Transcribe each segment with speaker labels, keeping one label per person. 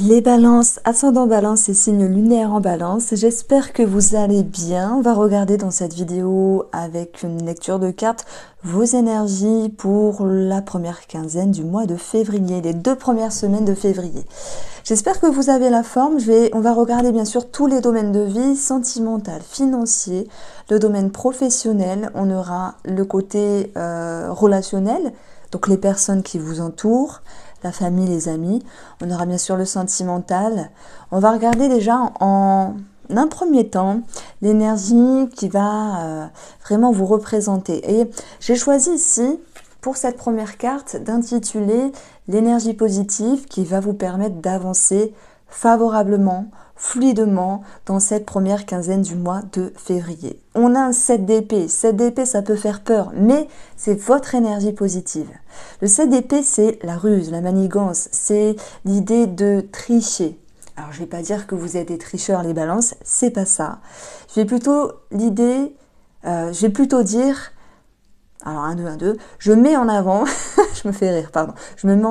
Speaker 1: Les balances, ascendant balance et signe lunaire en balance, j'espère que vous allez bien. On va regarder dans cette vidéo avec une lecture de cartes vos énergies pour la première quinzaine du mois de février, les 2 premières semaines de février. J'espère que vous avez la forme. On va regarder bien sûr tous les domaines de vie, sentimental, financier, le domaine professionnel. On aura le côté relationnel, donc les personnes qui vous entourent, la famille, les amis. On aura bien sûr le sentimental. On va regarder déjà en un premier temps l'énergie qui va vraiment vous représenter. Et j'ai choisi ici, pour cette première carte, d'intituler l'énergie positive qui va vous permettre d'avancer favorablement, fluidement dans cette première quinzaine du mois de février. On a un 7 d'épée. 7 d'épée, ça peut faire peur, mais c'est votre énergie positive. Le 7 d'épée, c'est la ruse, la manigance, c'est l'idée de tricher. Alors, je ne vais pas dire que vous êtes des tricheurs, les balances, c'est pas ça. Je vais plutôt dire, alors 1, 2, 1, 2, je mets en avant, je me fais rire, pardon, je mets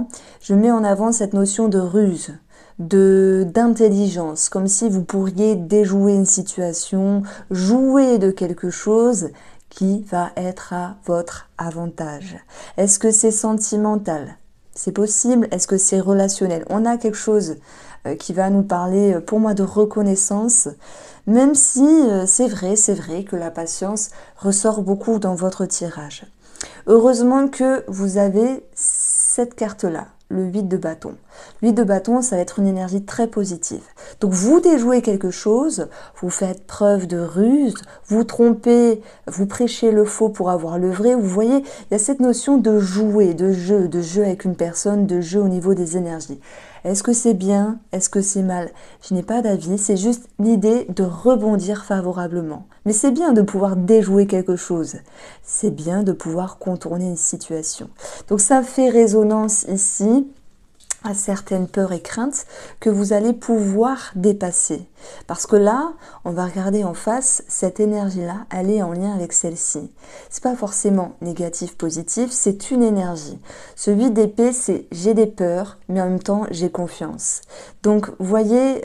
Speaker 1: en avant cette notion de ruse, d'intelligence, comme si vous pourriez déjouer une situation, jouer de quelque chose qui va être à votre avantage. Est-ce que c'est sentimental? C'est possible. Est-ce que c'est relationnel? On a quelque chose qui va nous parler, pour moi, de reconnaissance, même si c'est vrai que la patience ressort beaucoup dans votre tirage. Heureusement que vous avez cette carte-là, le 8 de bâton. Le 8 de bâton, ça va être une énergie très positive. Donc vous déjouez quelque chose, vous faites preuve de ruse, vous trompez, vous prêchez le faux pour avoir le vrai. Vous voyez, il y a cette notion de jouer, de jeu avec une personne, de jeu au niveau des énergies. Est-ce que c'est bien? Est-ce que c'est mal? Je n'ai pas d'avis, c'est juste l'idée de rebondir favorablement. Mais c'est bien de pouvoir déjouer quelque chose. C'est bien de pouvoir contourner une situation. Donc ça fait résonance ici à certaines peurs et craintes que vous allez pouvoir dépasser. Parce que là, on va regarder en face, cette énergie-là, elle est en lien avec celle-ci. C'est pas forcément négatif, positif, c'est une énergie. Ce 8 d'épée, c'est j'ai des peurs, mais en même temps, j'ai confiance. Donc, vous voyez,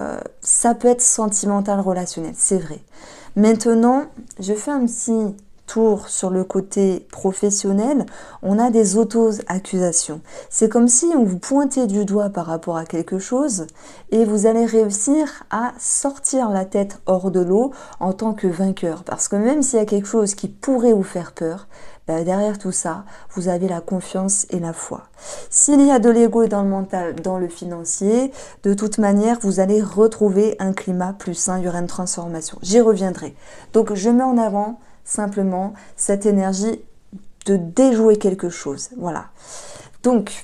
Speaker 1: ça peut être sentimental, relationnel, c'est vrai. Maintenant, je fais un petit tour sur le côté professionnel, on a des auto-accusations. C'est comme si on vous pointait du doigt par rapport à quelque chose et vous allez réussir à sortir la tête hors de l'eau en tant que vainqueur. Parce que même s'il y a quelque chose qui pourrait vous faire peur, derrière tout ça, vous avez la confiance et la foi. S'il y a de l'ego dans le mental, dans le financier, de toute manière, vous allez retrouver un climat plus sain, il y aura une transformation. J'y reviendrai. Donc, je mets en avant simplement cette énergie de déjouer quelque chose. Voilà. Donc,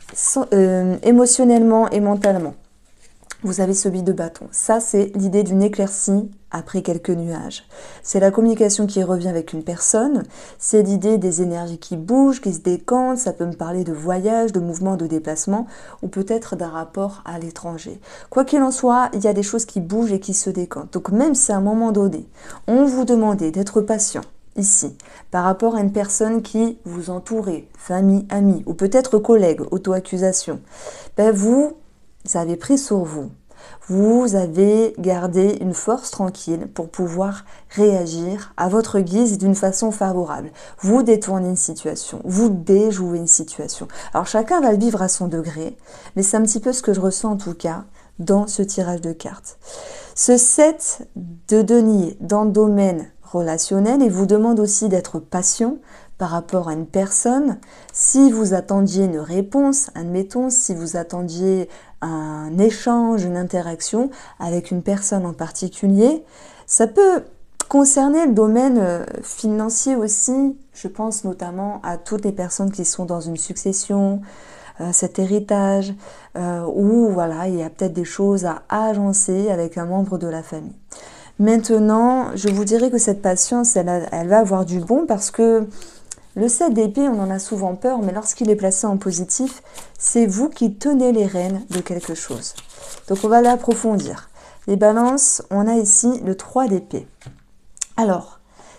Speaker 1: émotionnellement et mentalement, vous avez ce 8 de bâton. Ça, c'est l'idée d'une éclaircie après quelques nuages. C'est la communication qui revient avec une personne. C'est l'idée des énergies qui bougent, qui se décantent. Ça peut me parler de voyage, de mouvement, de déplacement ou peut-être d'un rapport à l'étranger. Quoi qu'il en soit, il y a des choses qui bougent et qui se décantent. Donc même si à un moment donné, on vous demandait d'être patient, ici, par rapport à une personne qui vous entourait, famille, amis, ou peut-être collègue, auto-accusation, vous avez pris sur vous. Vous avez gardé une force tranquille pour pouvoir réagir à votre guise d'une façon favorable. Vous détournez une situation, vous déjouez une situation. Alors chacun va le vivre à son degré, mais c'est un petit peu ce que je ressens en tout cas dans ce tirage de cartes. Ce 7 de denier dans le domaine relationnel, il vous demande aussi d'être patient par rapport à une personne. Si vous attendiez une réponse, admettons, si vous attendiez un échange, une interaction avec une personne en particulier, ça peut concerner le domaine financier aussi. Je pense notamment à toutes les personnes qui sont dans une succession, cet héritage, où voilà, il y a peut-être des choses à agencer avec un membre de la famille. Maintenant, je vous dirais que cette patience, elle va avoir du bon parce que le 7 d'épée, on en a souvent peur, mais lorsqu'il est placé en positif, c'est vous qui tenez les rênes de quelque chose. Donc on va l'approfondir. Les balances, on a ici le 3 d'épée. Alors,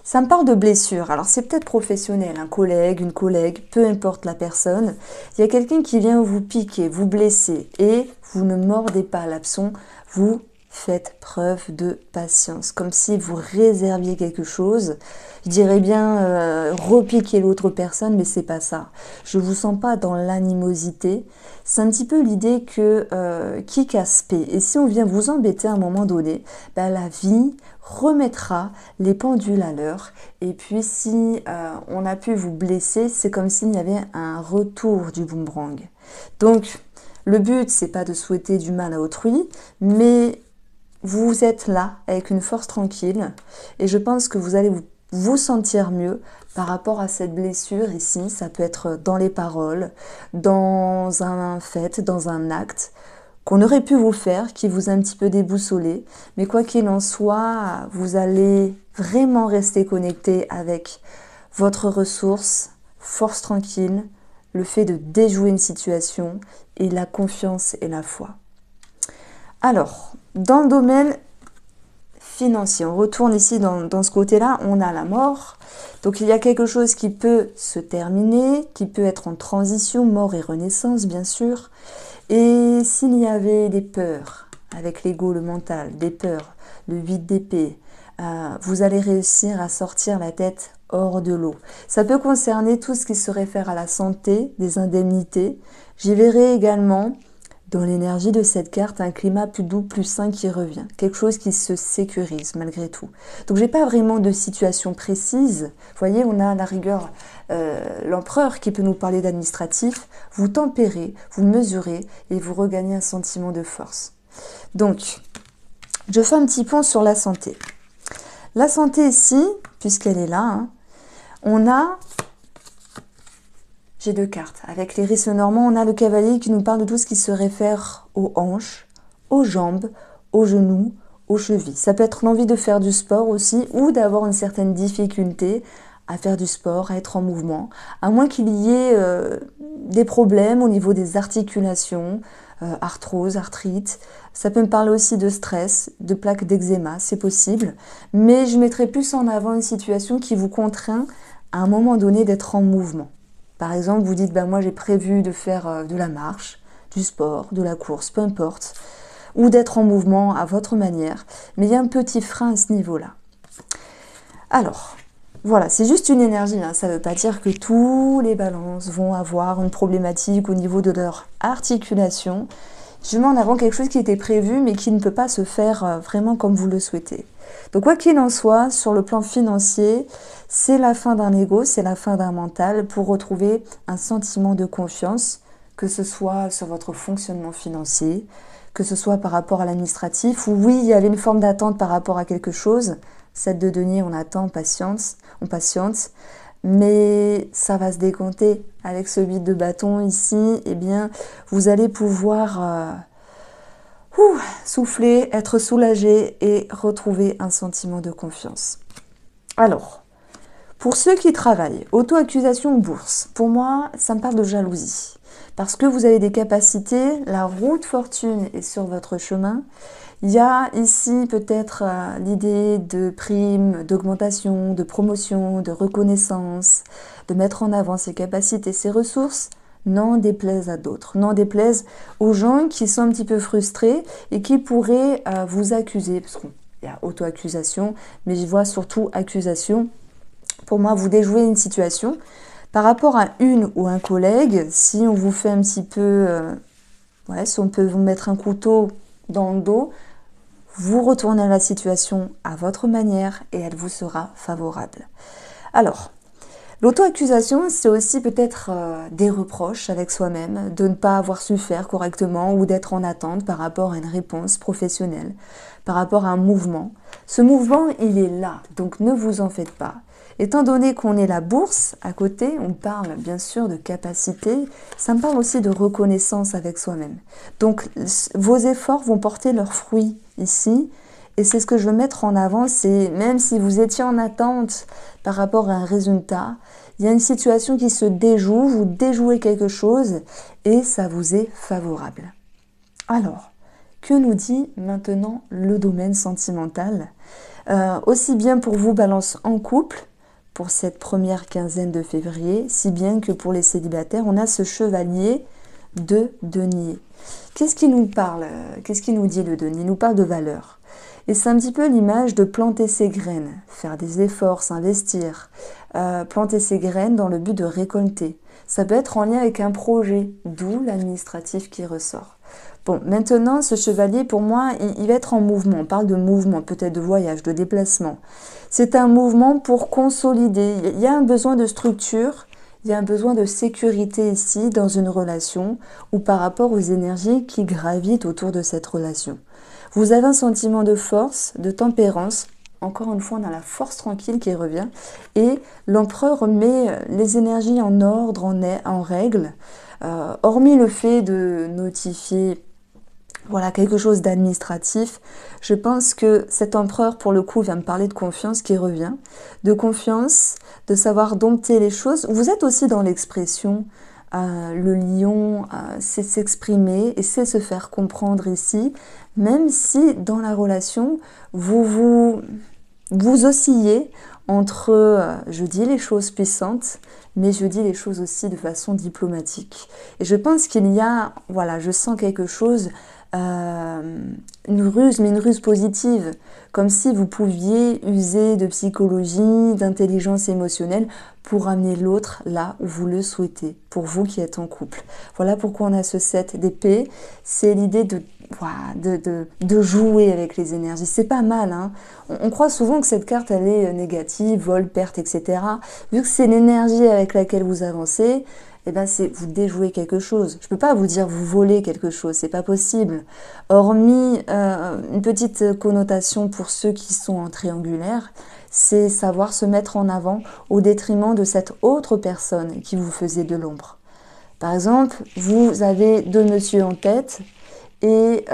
Speaker 1: Ça me parle de blessure. Alors c'est peut-être professionnel, un collègue, une collègue, peu importe la personne. Il y a quelqu'un qui vient vous piquer, vous blesser et vous ne mordez pas l'hameçon, vous faites preuve de patience, comme si vous réserviez quelque chose. Je dirais bien repiquer l'autre personne, mais c'est pas ça. Je vous sens pas dans l'animosité. C'est un petit peu l'idée que qui casse paie. Et si on vient vous embêter à un moment donné, ben, la vie remettra les pendules à l'heure. Et puis si on a pu vous blesser, c'est comme s'il y avait un retour du boomerang. Donc le but, c'est pas de souhaiter du mal à autrui, mais vous êtes là avec une force tranquille et je pense que vous allez vous sentir mieux par rapport à cette blessure ici. Ça peut être dans les paroles, dans un fait, dans un acte qu'on aurait pu vous faire, qui vous a un petit peu déboussolé. Mais quoi qu'il en soit, vous allez vraiment rester connecté avec votre ressource, force tranquille, le fait de déjouer une situation et la confiance et la foi. Alors, dans le domaine financier, on retourne ici dans ce côté-là, on a la mort. Donc il y a quelque chose qui peut se terminer, qui peut être en transition, mort et renaissance bien sûr. Et s'il y avait des peurs, avec l'ego, le mental, des peurs, le 8 d'épée, vous allez réussir à sortir la tête hors de l'eau. Ça peut concerner tout ce qui se réfère à la santé, des indemnités. J'y verrai également dans l'énergie de cette carte, un climat plus doux, plus sain qui revient. Quelque chose qui se sécurise malgré tout. Donc j'ai pas vraiment de situation précise. Vous voyez, on a à la rigueur l'empereur qui peut nous parler d'administratif. Vous tempérez, vous mesurez et vous regagnez un sentiment de force. Donc, je fais un petit pont sur la santé. La santé ici, puisqu'elle est là, on a... J'ai deux cartes. Avec les risques normands, on a le cavalier qui nous parle de tout ce qui se réfère aux hanches, aux jambes, aux genoux, aux chevilles. Ça peut être l'envie de faire du sport aussi ou d'avoir une certaine difficulté à faire du sport, à être en mouvement, à moins qu'il y ait des problèmes au niveau des articulations, arthrose, arthrite. Ça peut me parler aussi de stress, de plaques d'eczéma, c'est possible. Mais je mettrai plus en avant une situation qui vous contraint à un moment donné d'être en mouvement. Par exemple, vous dites, moi j'ai prévu de faire de la marche, du sport, de la course, peu importe, ou d'être en mouvement à votre manière, mais il y a un petit frein à ce niveau-là. Alors, voilà, c'est juste une énergie, ça ne veut pas dire que tous les balances vont avoir une problématique au niveau de leur articulation. Je mets en avant quelque chose qui était prévu, mais qui ne peut pas se faire vraiment comme vous le souhaitez. Donc quoi qu'il en soit, sur le plan financier, c'est la fin d'un ego, c'est la fin d'un mental pour retrouver un sentiment de confiance, que ce soit sur votre fonctionnement financier, que ce soit par rapport à l'administratif, où oui, il y avait une forme d'attente par rapport à quelque chose, 7 de denier, on attend, on patiente, mais ça va se décompter avec ce 8 de bâton ici, eh bien, vous allez pouvoir... souffler, être soulagé et retrouver un sentiment de confiance. Alors, pour ceux qui travaillent, auto-accusation bourse, pour moi, ça me parle de jalousie. Parce que vous avez des capacités, la route fortune est sur votre chemin. Il y a ici peut-être l'idée de primes, d'augmentation, de promotion, de reconnaissance, de mettre en avant ses capacités, ses ressources. N'en déplaise à d'autres, n'en déplaise aux gens qui sont un petit peu frustrés et qui pourraient vous accuser, parce qu'il y a auto-accusation, mais je vois surtout accusation. Pour moi, vous déjouez une situation. Par rapport à une ou un collègue, si on vous fait un petit peu, si on peut vous mettre un couteau dans le dos, vous retournez la situation à votre manière et elle vous sera favorable. Alors, l'auto-accusation, c'est aussi peut-être des reproches avec soi-même, de ne pas avoir su faire correctement ou d'être en attente par rapport à une réponse professionnelle, par rapport à un mouvement. Ce mouvement, il est là, donc ne vous en faites pas. Étant donné qu'on est la bourse, à côté, on parle bien sûr de capacité, ça me parle aussi de reconnaissance avec soi-même. Donc vos efforts vont porter leurs fruits ici, et c'est ce que je veux mettre en avant, c'est même si vous étiez en attente par rapport à un résultat, il y a une situation qui se déjoue, vous déjouez quelque chose et ça vous est favorable. Alors, que nous dit maintenant le domaine sentimental ? Aussi bien pour vous, Balance en couple, pour cette première quinzaine de février, si bien que pour les célibataires, on a ce chevalier de denier. Qu'est-ce qui nous parle? Qu'est-ce qui nous dit le denier? Il nous parle de valeur. Et c'est un petit peu l'image de planter ses graines, faire des efforts, s'investir, planter ses graines dans le but de récolter. Ça peut être en lien avec un projet, d'où l'administratif qui ressort. Bon, maintenant, ce chevalier, pour moi, il va être en mouvement. On parle de mouvement, peut-être de voyage, de déplacement. C'est un mouvement pour consolider. Il y a un besoin de structure, il y a un besoin de sécurité ici, dans une relation, ou par rapport aux énergies qui gravitent autour de cette relation. Vous avez un sentiment de force, de tempérance. Encore une fois, on a la force tranquille qui revient. Et l'empereur met les énergies en ordre, en règle. Hormis le fait de notifier voilà, quelque chose d'administratif, je pense que cet empereur, pour le coup, vient me parler de confiance qui revient. De confiance, de savoir dompter les choses. Vous êtes aussi dans l'expression. Le lion sait s'exprimer et sait se faire comprendre ici, même si dans la relation, vous oscillez entre, je dis les choses puissantes, mais je dis les choses aussi de façon diplomatique. Et je pense qu'il y a, voilà, je sens quelque chose, une ruse, mais une ruse positive, comme si vous pouviez user de psychologie, d'intelligence émotionnelle pour amener l'autre là où vous le souhaitez, pour vous qui êtes en couple. Voilà pourquoi on a ce 7 d'épée, c'est l'idée de jouer avec les énergies. C'est pas mal, hein. On croit souvent que cette carte, elle est négative, vol, perte, etc. Vu que c'est l'énergie avec laquelle vous avancez, eh ben c'est vous déjouez quelque chose. Je peux pas vous dire vous volez quelque chose, c'est pas possible. Hormis une petite connotation pour ceux qui sont en triangulaire, c'est savoir se mettre en avant au détriment de cette autre personne qui vous faisait de l'ombre. Par exemple, vous avez deux messieurs en tête et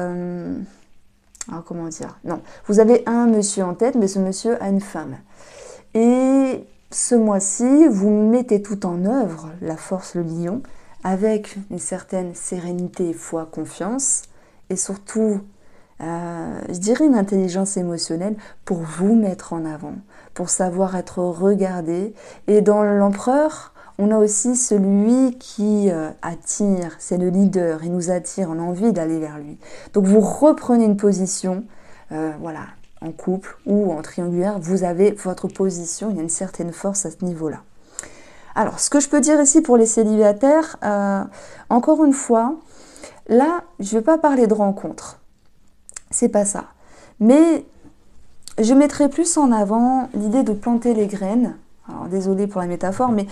Speaker 1: alors comment dire? Non, vous avez un monsieur en tête, mais ce monsieur a une femme. Et ce mois-ci, vous mettez tout en œuvre, la force, le lion, avec une certaine sérénité, foi, confiance, et surtout, je dirais une intelligence émotionnelle pour vous mettre en avant, pour savoir être regardé. Et dans l'empereur, on a aussi celui qui attire, c'est le leader, il nous attire, on a envie d'aller vers lui. Donc vous reprenez une position, voilà, en couple ou en triangulaire, vous avez votre position, il y a une certaine force à ce niveau-là. Alors, ce que je peux dire ici pour les célibataires, encore une fois, là, je ne vais pas parler de rencontre, c'est pas ça. Mais je mettrai plus en avant l'idée de planter les graines, alors désolée pour la métaphore, mais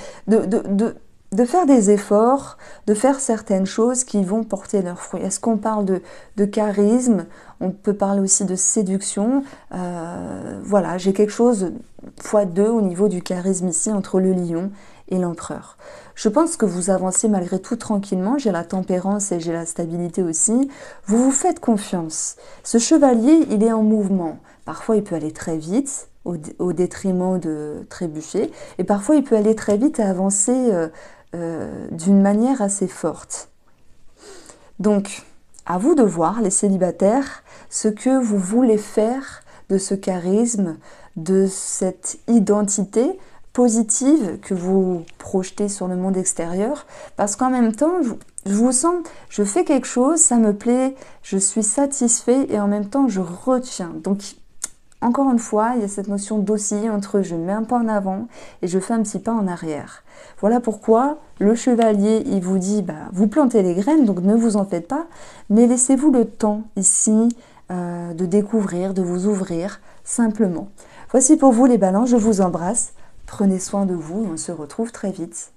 Speaker 1: de faire des efforts, de faire certaines choses qui vont porter leurs fruits. Est-ce qu'on parle de charisme? On peut parler aussi de séduction. Voilà, j'ai quelque chose x2 au niveau du charisme ici entre le lion et l'empereur. Je pense que vous avancez malgré tout tranquillement. J'ai la tempérance et j'ai la stabilité aussi. Vous vous faites confiance. Ce chevalier, il est en mouvement. Parfois, il peut aller très vite, au détriment de trébucher. Et parfois, il peut aller très vite et avancer d'une manière assez forte. Donc, à vous de voir, les célibataires, ce que vous voulez faire de ce charisme, de cette identité positive que vous projetez sur le monde extérieur. Parce qu'en même temps, je vous sens, je fais quelque chose, ça me plaît, je suis satisfait et en même temps, je retiens. Donc, encore une fois, il y a cette notion d'osciller entre je mets un pas en avant et je fais un petit pas en arrière. Voilà pourquoi le chevalier, il vous dit, vous plantez les graines, donc ne vous en faites pas, mais laissez-vous le temps ici de découvrir, de vous ouvrir, simplement. Voici pour vous les balances, je vous embrasse, prenez soin de vous et on se retrouve très vite.